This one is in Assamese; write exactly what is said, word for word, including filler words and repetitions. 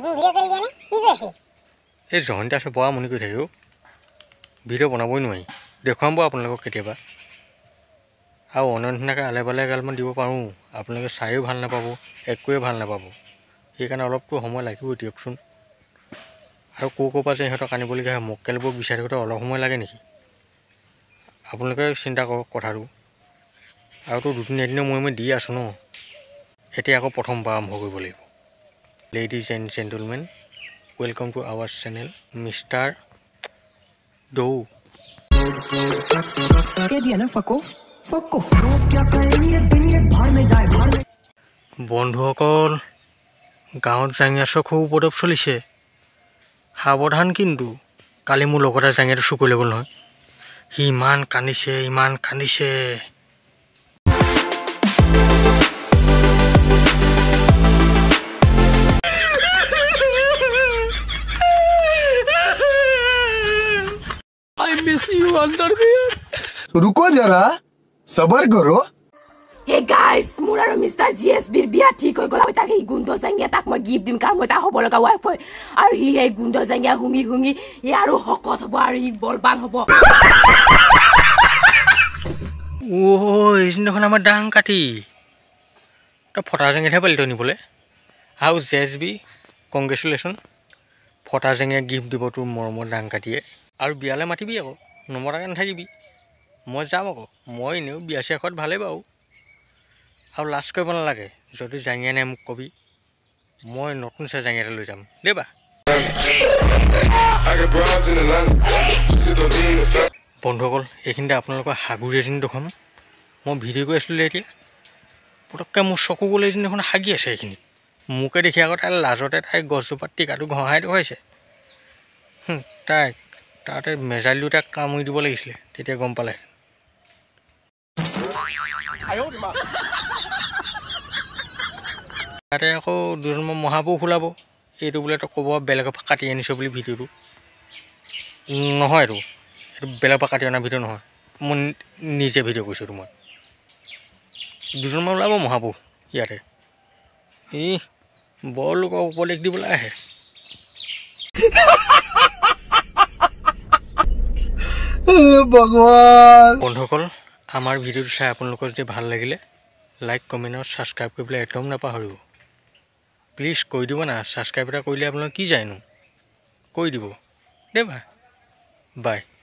এই জহন্তে আছে বৰ আমনি কৰি থাকে অ' ভিডিঅ' বনাবই নোৱাৰি দেখুৱাম বাৰু আপোনালোকক কেতিয়াবা আৰু অন্য নিচিনাকৈ আলে পালে এগালমান দিব পাৰোঁ আপোনালোকে চায়ো ভাল নাপাব একোৱে ভাল নাপাব সেইকাৰণে অলপতো সময় লাগিবই দিয়কচোন আৰু ক'ৰ ক'ৰ পৰা যে সিহঁতক আনিবলগীয়া হয় মক্কেলবোৰ বিচাৰি থাকোঁতে অলপ সময় লাগে নেকি আপোনালোকে চিন্তা কৰক কথাটো আৰুতো দুদিন এদিনৰ মই মই দি আছোঁ ন এতিয়া আকৌ প্ৰথমবাৰ আৰম্ভ কৰিব লাগিব ladies and gentlemen welcome to our channel mister ডৌ বন্ধুসকল গাঁৱত জাঙিয়া খুব উপদ্ৰৱ চলিছে সাৱধান কিন্তু কালি মোৰ লগতে জাঙিয়াটো চুকৈ লৈ গ'ল নহয় সি ইমান কান্দিছে ইমান কান্দিছে I miss you underwear. रुको जरा सबर करो Hey guys, মোৰ আৰু মিষ্টাৰ জি এছ বিৰ বিয়া ঠিক হৈ গ'ল আৰু তাকে গুণ্ড জাঙিয়া তাক মই গিফ্ট দিম কাৰণ মই তাৰ হ'ব লগা ৱাইফ হয় আৰু সি সেই গুণ্ড জাঙিয়া শুঙি শুঙি ই আৰু শকত হ'ব আৰু ই বলবান হ'ব অ' এই দেখোন আমাৰ ডাং কাটি তই ফটা জেঙেতহে পালি তই নিবলৈ আৰু জে এছ বি কংগ্ৰেচুলেশ্যন ফটা জেঙে গিফ্ট দিব তোৰ মৰমৰ ডাং কাটিয়ে আৰু বিয়ালৈ মাতিবি আকৌ নমতাকৈ নাথাকিবি মই যাম আকৌ মই এনেও বিয়া চিয়া খোৱাত ভালেই বাৰু আৰু লাজ কৰিব নালাগে যদি জাঙিয়া নাই মোক কবি মই নতুন চাই জাঙিয়া এটা লৈ যাম দেই বা বন্ধুসকল এইখিনিতে আপোনালোকৰ হাগুৰি এজনী দেখুৱাম মই ভিডিঅ' কৰি আছিলোঁ এতিয়া পটককৈ মোৰ চকু গ'লে এজনী দেখোন হাগি আছে এইখিনিত মোকে দেখি আকৌ তাই লাজতে তাই গছজোপাত টিকাটো ঘঁহাই দেখুৱাইছে তাইক তাতে মেজাইল দুটাক কামুৰি দিব লাগিছিলে তেতিয়া গম পালে তাতে আকৌ দুজনমান মহাপুৰুষ ওলাব এইটো বোলে তই ক'ব বেলেগৰ পৰা কাটি আনিছ বুলি ভিডিঅ'টো নহয় এইটো এইটো বেলেগৰ পৰা কাটি অনা ভিডিঅ' নহয় মই নিজে ভিডিঅ' কৰিছোঁ এইটো মই দুজনমান ওলাব মহাপুৰুষ ইয়াতে ই বৰ লোকক উপদেশ দিবলৈ আহে भगवान বন্ধুসকল আমাৰ ভিডিঅ'টো চাই আপোনালোকৰ যদি ভাল লাগিলে লাইক কমেণ্ট আৰু ছাবস্ক্ৰাইব কৰিবলৈ একদম নাপাহৰিব প্লিজ কৈ দিব না ছাবস্ক্ৰাইব এটা কৰিলে আপোনালোকে কি যায়নো কৈ দিব দেই বা বাই